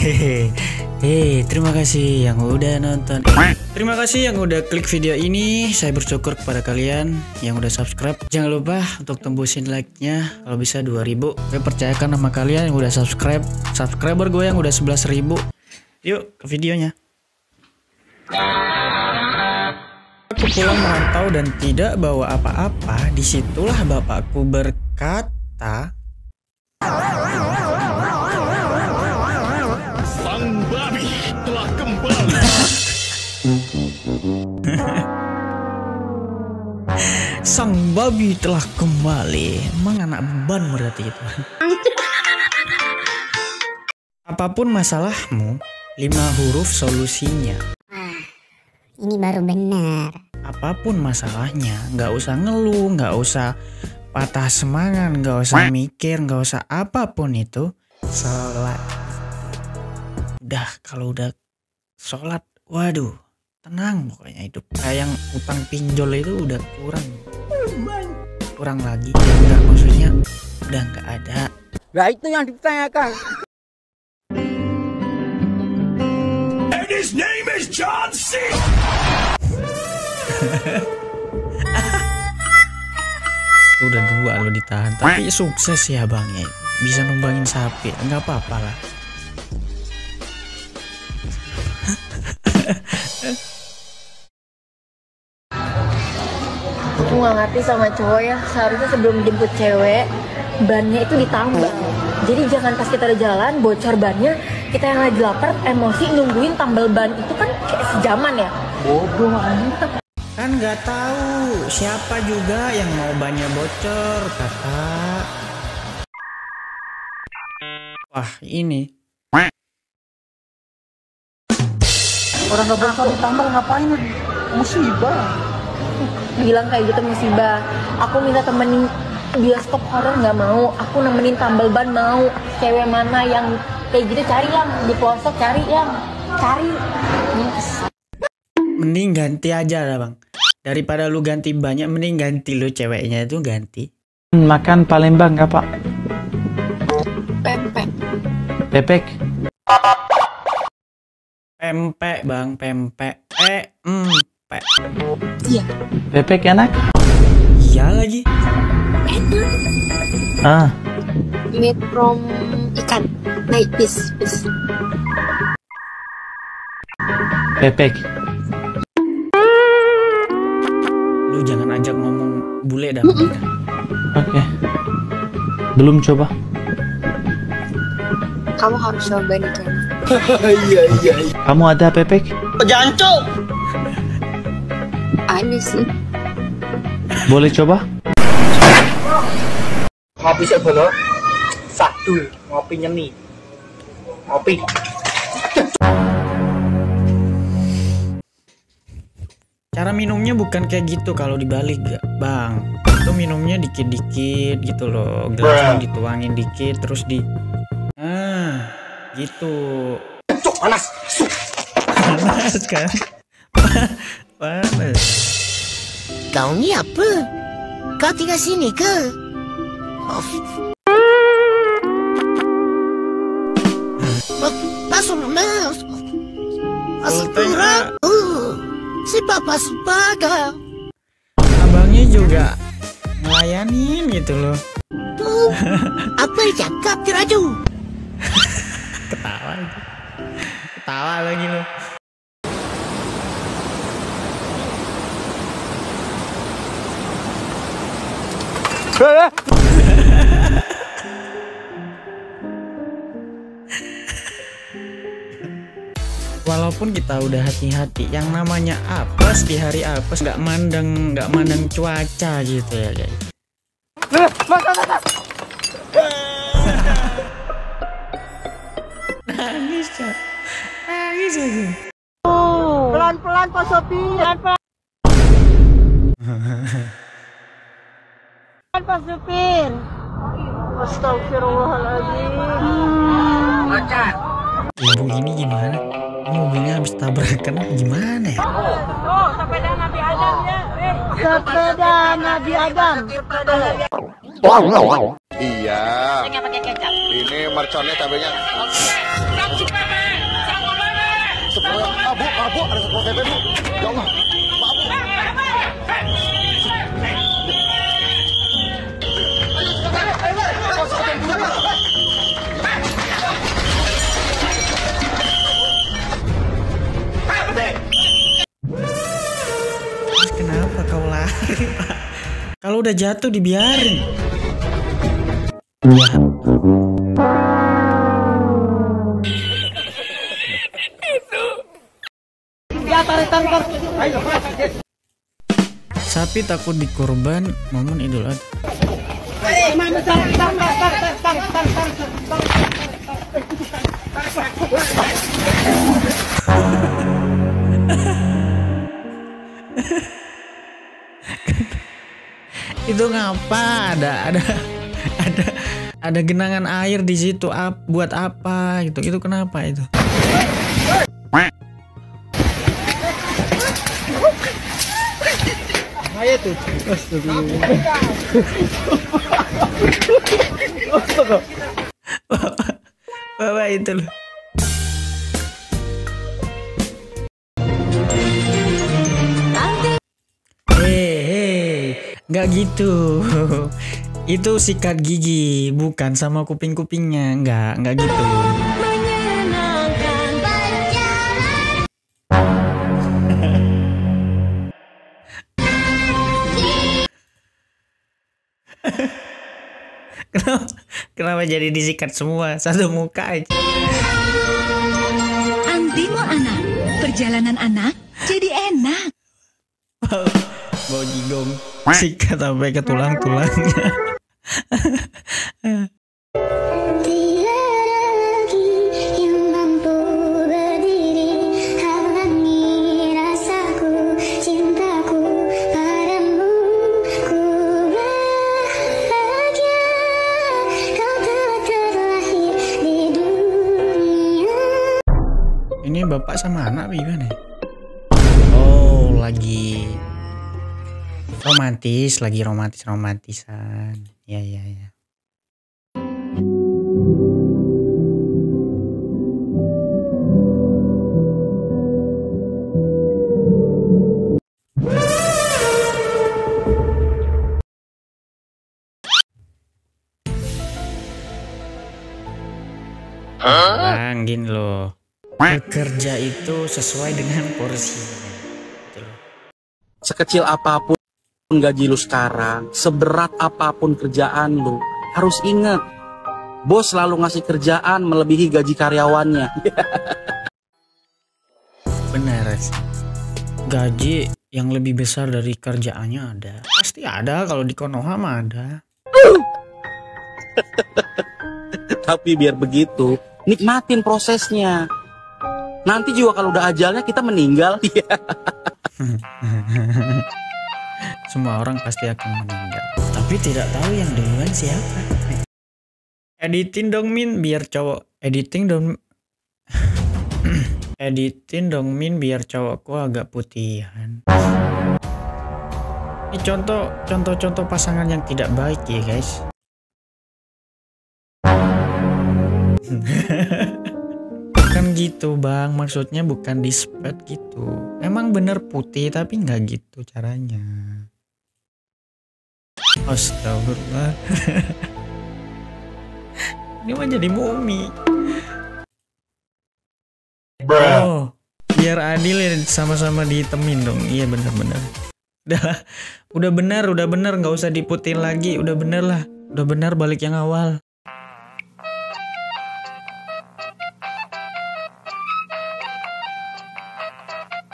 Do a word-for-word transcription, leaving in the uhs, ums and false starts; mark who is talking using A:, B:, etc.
A: Hei, terima kasih yang udah nonton. Terima kasih yang udah klik video ini. Saya bersyukur kepada kalian yang udah subscribe. Jangan lupa untuk tembusin like-nya kalau bisa dua ribu. Gue percayakan sama kalian yang udah subscribe. Subscriber gue yang udah sebelas ribu. Yuk ke videonya. Aku pulang merantau dan tidak bawa apa-apa. Disitulah bapakku berkata,
B: Sang babi telah kembali.
A: Sang babi telah kembali. Emang anak beban berarti itu. Apapun masalahmu, lima huruf solusinya.
C: Ah, ini baru benar.
A: Apapun masalahnya, nggak usah ngeluh, nggak usah patah semangat, nggak usah mikir, nggak usah apapun itu. Sholat. Udah, kalau udah sholat, waduh, tenang pokoknya hidup. Kayak yang utang pinjol itu udah kurang, kurang lagi. Enggak, maksudnya udah nggak ada.
D: Nah itu yang ditanyakan.
B: And his name is John C.
A: Itu udah dua lo ditahan, tapi sukses ya abangnya, bisa numbangin sapi, nggak apa-apa lah.
E: Aku nggak ngerti sama cowok ya, seharusnya sebelum jemput cewek bannya itu ditambal. Jadi jangan pas kita udah jalan bocor bannya, kita yang lagi lapar emosi nungguin tambal ban itu kan kayak sejaman ya. Bodoh aja.
A: Kan nggak tahu siapa juga yang mau bannya bocor, kakak. Wah ini
D: Orang nggak bocor ditambal ngapain? Musibah.
E: Bilang kayak gitu musibah. Aku minta temenin bioskop horor nggak mau, aku nemenin tambal ban mau. Cewek mana yang kayak gitu cari yang di pelosok, cari yang cari. Yes.
A: mending ganti aja lah bang. Daripada lu ganti banyak, mending ganti lu ceweknya itu ganti.
F: Makan Palembang nggak pak?
E: Pempek.
F: Bebek.
A: Pempek bang, pempek. Eh, empek.
E: Iya.
F: Bebek enak?
A: Iya lagi.
E: Enak.
F: Ah.
E: Made from ikan. Naik bis, bis.
F: Bebek.
A: Lu jangan ajak ngomong bule dah.
F: Oke. Okay. Belum coba.
E: Kamu harus cobain itu.
D: Iya iya.
F: Kamu ada bebek?
D: Jancok.
E: Ada sih.
F: Boleh coba?
D: Ngopi sebelah. Satu ngopi nyeni. Ngopi.
A: Cara minumnya bukan kayak gitu kalau dibalik bang. Itu minumnya dikit-dikit gitu loh. Gelasnya dituangin dikit terus di ah gitu.
D: Cuk panas.
A: Panas kan? Panas.
C: Kau ni apa? Kau tinggal sini ke? Oh. Masuk mas. Masuk kurang. Oh. Si papa sebagai
A: abangnya juga ngelayanin gitu loh.
C: tuh. Apa yang cakap tiraju?
A: Ketawa aja. Ketawa lagi lo. Walaupun kita udah hati-hati, yang namanya apes di hari apes nggak mandang nggak mandang cuaca gitu ya guys. Nangis ya, nangis aja.
D: Pelan-pelan Pak Sopi. Pelan-pelan. Pak Supir. Astagfirullahaladzim. Lancar.
A: Ibu ini gimana? Mobilnya habis tabrakan gimana ya?
D: Oh, sepeda Nabi Adam ya. Sepeda Nabi Adam.
G: Iya.
D: Saya nggak pakai kecap.
G: Ini merconnya cabenya.
D: Oke. Satu pepe. Satu pepe.
G: Sepuluh. Ah, bu, ah, bu, ada sepuluh pepe, bu. Ya Allah. Maaf, bu.
A: Terus kenapa kau lari, Pak? Kalau udah jatuh dibiarin. Ya. Sapi takut dikorban momen Idul Adha. Itu ngapa? Ada ada ada ada genangan air di situ. Ap, buat apa gitu? Itu kenapa itu? Ayo tuh. Bapak, bapak itu loh. Hei, nggak gitu. Itu sikat gigi, bukan sama kuping-kupingnya. Nggak, nggak gitu. Kenapa, kenapa jadi disikat semua? Satu muka aja.
H: Antimo anak, perjalanan anak jadi enak.
A: Bau jigong, sikat sampai ke tulang-tulangnya. Ini bapak sama anak gimana? Oh, lagi romantis, lagi romantis-romantisan. Ya, ya, ya. Bang, gini loh. Bekerja itu sesuai dengan porsinya. Gitu loh.
I: Sekecil apapun gaji lu sekarang, seberat apapun kerjaan lu, harus ingat, bos selalu ngasih kerjaan melebihi gaji karyawannya.
A: Benar sih. Gaji yang lebih besar dari kerjaannya ada. Pasti ada, kalau di Konoha mah ada.
I: Tapi biar begitu, nikmatin prosesnya. Nanti juga kalau udah ajalnya kita meninggal.
A: Semua orang pasti akan meninggal. Tapi tidak tahu yang duluan siapa. Editin dong Min biar cowok. Editing dong. Editin dong Min biar cowokku agak putihan. Ini contoh contoh-contoh pasangan yang tidak baik ya guys. Bukan gitu bang, maksudnya bukan di spot gitu. Emang bener putih tapi nggak gitu caranya. Astagfirullah. Ini mah jadi mumi. Oh, biar adil ya sama-sama dihitemin dong. Iya bener-bener. Udah, udah bener, udah bener, nggak usah diputin lagi. Udah bener lah, udah bener balik yang awal.